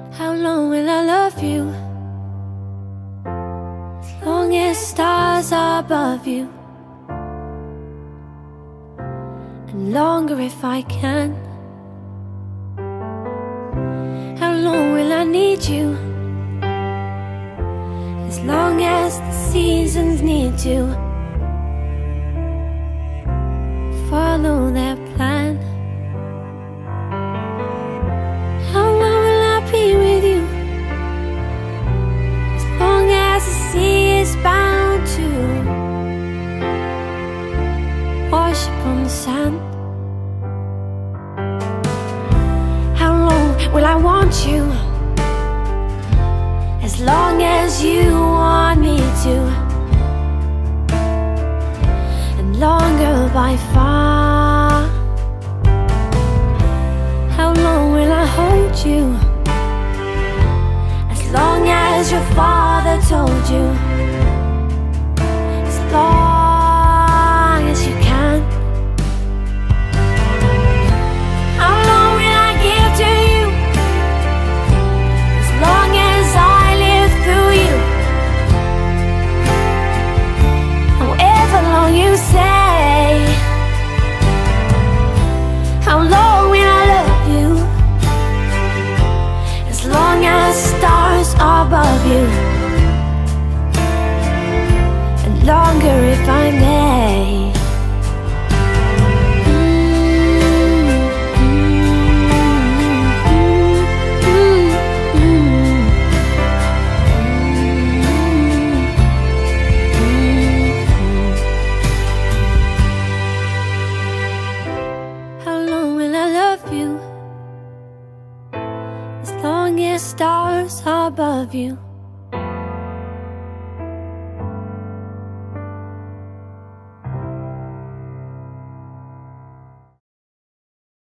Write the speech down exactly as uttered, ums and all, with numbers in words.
How long will I love you? As long as stars are above you, and longer if I can. How long will I need you? As long as the seasons need to follow their plan. How long will I be with you? As long as the sea is bound to wash upon the sand. How long will I want you? As long as you want me to, and longer by far. How long will I hold you? As long as your father told you, as long as you can. How long will I give to you? As long as I live through you. However long you say. How long will I love you? As long as stars are above you, and longer if I may. How long will I love you? As long as stars are above you,